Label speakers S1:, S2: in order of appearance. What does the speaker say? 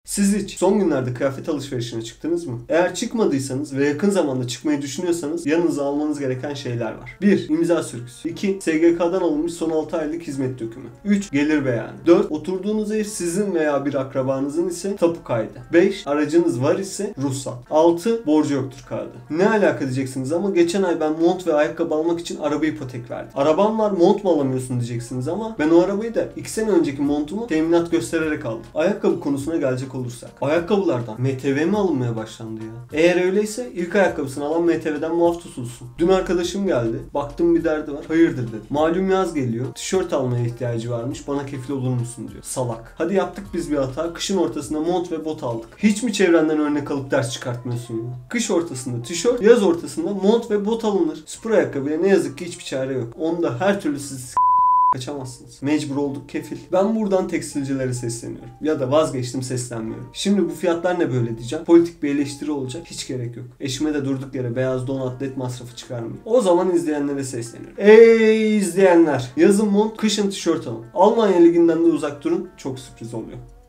S1: Siz hiç son günlerde kıyafet alışverişine çıktınız mı? Eğer çıkmadıysanız ve yakın zamanda çıkmayı düşünüyorsanız yanınıza almanız gereken şeyler var. 1. İmza sürgüsü. 2. SGK'dan alınmış son 6 aylık hizmet dökümü. 3. Gelir beyanı. 4. Oturduğunuz ev sizin veya bir akrabanızın ise tapu kaydı. 5. Aracınız var ise ruhsat. 6. Borcu yoktur kağıdı. Ne alaka diyeceksiniz ama geçen ay ben mont ve ayakkabı almak için araba ipotek verdim. Arabam var, mont mu alamıyorsun diyeceksiniz ama ben o arabayı da 2 sene önceki montumu teminat göstererek aldım. Ayakkabı konusuna gelecek olursak. Ayakkabılardan MTV mi alınmaya başlandı ya? Eğer öyleyse ilk ayakkabısını alan MTV'den muaf tutulsun. Dün arkadaşım geldi. Baktım bir derdi var. Hayırdır dedi. Malum yaz geliyor. Tişört almaya ihtiyacı varmış. Bana kefil olur musun diyor. Salak. Hadi yaptık biz bir hata. Kışın ortasında mont ve bot aldık. Hiç mi çevrenden örnek alıp ders çıkartmıyorsun ya? Kış ortasında tişört, yaz ortasında mont ve bot alınır. Spor ayakkabıya ne yazık ki hiçbir çare yok. Onda her türlü siz kaçamazsınız. Mecbur olduk kefil. Ben buradan tekstilcilere sesleniyorum. Ya da vazgeçtim, seslenmiyorum. Şimdi bu fiyatlar ne böyle diyeceğim. Politik bir eleştiri olacak. Hiç gerek yok. Eşime de durduk yere beyaz don atlet masrafı çıkarmayayım. O zaman izleyenlere sesleniyorum. Ey izleyenler! Yazın mont, kışın tişört alın. Almanya liginden de uzak durun. Çok sürpriz oluyor.